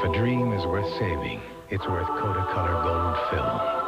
If a dream is worth saving, it's worth Kodak Color Gold film.